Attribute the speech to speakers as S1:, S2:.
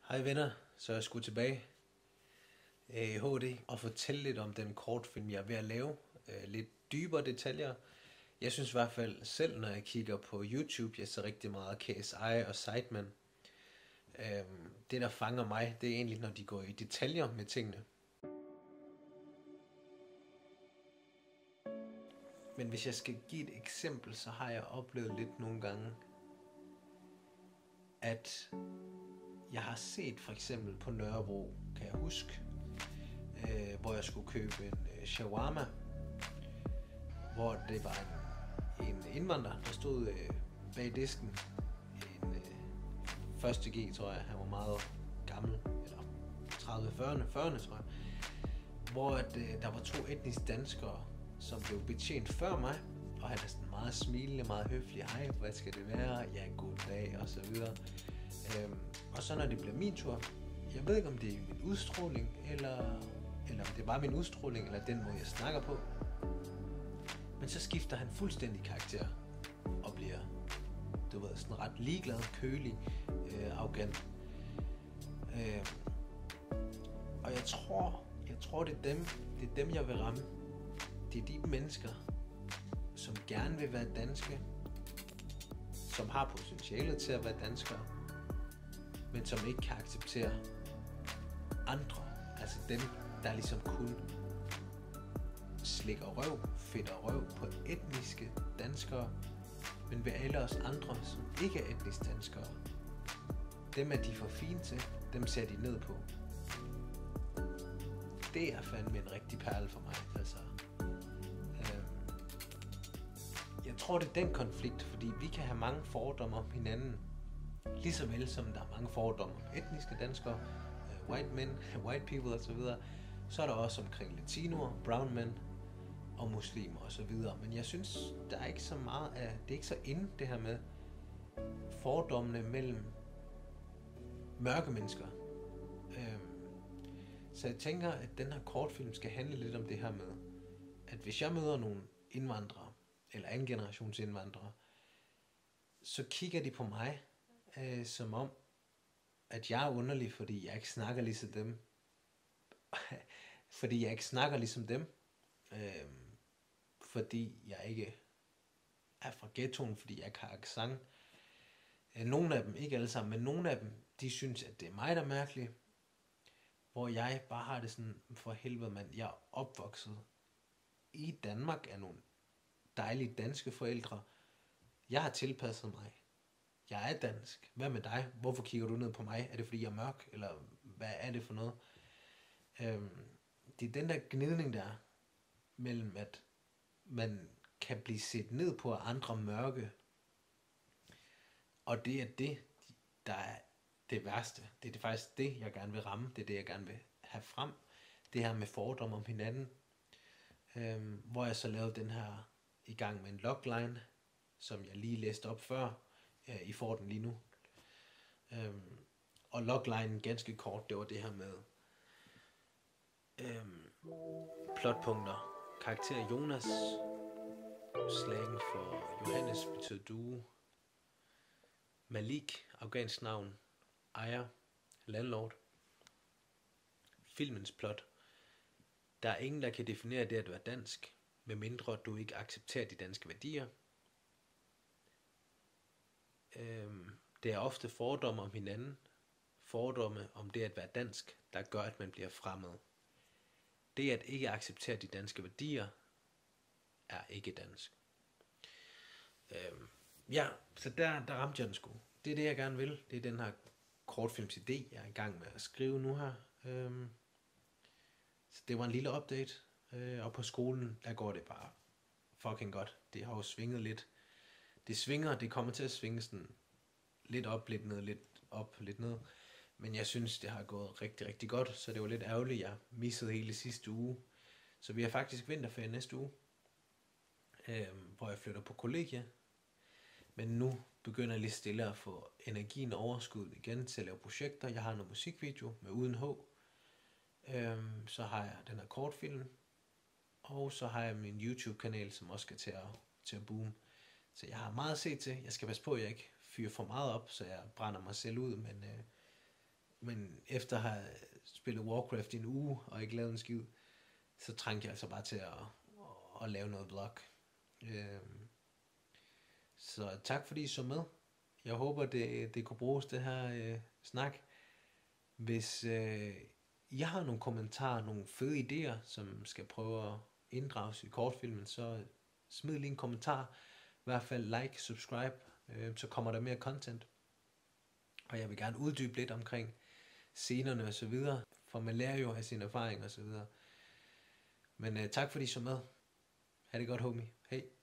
S1: Hej venner, så er jeg sgu tilbage i HD og fortælle lidt om den kortfilm, jeg er ved at lave. Lidt dybere detaljer. Jeg synes i hvert fald selv, når jeg kigger på YouTube, jeg ser rigtig meget KSI og Sidemen. Det der fanger mig, det er egentlig når de går i detaljer med tingene. Men hvis jeg skal give et eksempel, så har jeg oplevet lidt nogle gange, at jeg har set for eksempel på Nørrebro, kan jeg huske, hvor jeg skulle købe en shawarma, hvor det var en indvandrer, der stod bag disken. En første G, tror jeg. Han var meget gammel, eller 30-40'erne, tror jeg. Hvor der var 2 etniske danskere, som blev betjent før mig, og han er sådan meget smilende, meget høflig. Hej, hvad skal det være? Ja, god dag, og så videre. Og så når det bliver min tur, jeg ved ikke om det er min udstråling, eller om det er bare min udstråling, eller den måde jeg snakker på. Men så skifter han fuldstændig karakter, og bliver, du ved, sådan ret ligeglad, kølig, arrogant. Og jeg tror det er dem jeg vil ramme. Det er de mennesker, som gerne vil være danske, som har potentialet til at være danskere, men som ikke kan acceptere andre. Altså dem, der ligesom kun slikker røv, fedter røv på etniske danskere, men ved alle os andre, som ikke er etniske danskere, dem er de for fine til, dem ser de ned på. Det er fandme en rigtig perle for mig, altså. Jeg tror, det er den konflikt, fordi vi kan have mange fordomme om hinanden, lige så vel som der er mange fordomme om etniske danskere, white men, white people osv., så er der også omkring latinoer, brown men og muslimer osv. Men jeg synes, der er ikke så meget af, det er ikke så inde det her med fordommene mellem mørke mennesker. Så jeg tænker, at den her kortfilm skal handle lidt om det her med, at hvis jeg møder nogle indvandrere, eller anden generations indvandrere, så kigger de på mig, som om, at jeg er underlig, fordi jeg ikke snakker ligesom dem. Fordi jeg ikke snakker ligesom dem. Fordi jeg ikke er fra ghettoen, fordi jeg ikke har accent. Nogle af dem, ikke alle sammen, men nogle af dem, de synes, at det er mig, der er mærkelig. Hvor jeg bare har det sådan, for helvede mand, jeg er opvokset i Danmark af nogle dejlige danske forældre. Jeg har tilpasset mig. Jeg er dansk. Hvad med dig? Hvorfor kigger du ned på mig? Er det fordi jeg er mørk? Eller hvad er det for noget? Det er den der gnidning der mellem at man kan blive set ned på af andre mørke. Og det er det, der er det værste. Det er faktisk det, jeg gerne vil ramme. Det er det, jeg gerne vil have frem. Det her med fordomme om hinanden. Hvor jeg så lavede den her i gang med en logline, som jeg lige læste op før. I får den lige nu. Og loglinen ganske kort, det var det her med plotpunkter. Karakter Jonas. Slang for Johannes betyder due. Malik, afghansk navn. Ejer, landlord. Filmens plot. Der er ingen, der kan definere det at være dansk, medmindre du ikke accepterer de danske værdier. Det er ofte fordomme om hinanden, fordomme om det at være dansk, der gør, at man bliver fremmed. Det at ikke acceptere de danske værdier, er ikke dansk. Ja, så der ramte jeg den sgu. Det er det, jeg gerne vil. Det er den her kortfilms idé, jeg er i gang med at skrive nu her. Så det var en lille update. Og på skolen, der går det bare fucking godt. Det har jo svinget lidt. Det kommer til at svinge sådan lidt op, lidt ned, lidt op, lidt ned. Men jeg synes, det har gået rigtig, rigtig godt, så det var lidt ærgerligt, jeg missede hele sidste uge. Så vi har faktisk vinterferie næste uge, hvor jeg flytter på kollegie. Men nu begynder jeg lige stille at få energien overskud igen til at lave projekter. Jeg har noget musikvideo med Uden H. Så har jeg den her kortfilm. Og så har jeg min YouTube-kanal, som også skal til at boome. Så jeg har meget at se til. Jeg skal passe på, at jeg ikke fyrer for meget op, så jeg brænder mig selv ud. Men Men efter at have spillet Warcraft i en uge, og ikke lavet en skid, så trængte jeg altså bare til at lave noget vlog. Så tak fordi I så med. Jeg håber, det kunne bruges, det her snak. Hvis I har nogle kommentarer, nogle fede idéer, som skal prøve at inddrages i kortfilmen, så smid lige en kommentar. I hvert fald like, subscribe, så kommer der mere content. Og jeg vil gerne uddybe lidt omkring scenerne og så videre, for man lærer jo af sin erfaring og så videre. Men tak fordi I så med. Ha' det godt, homie. Hej.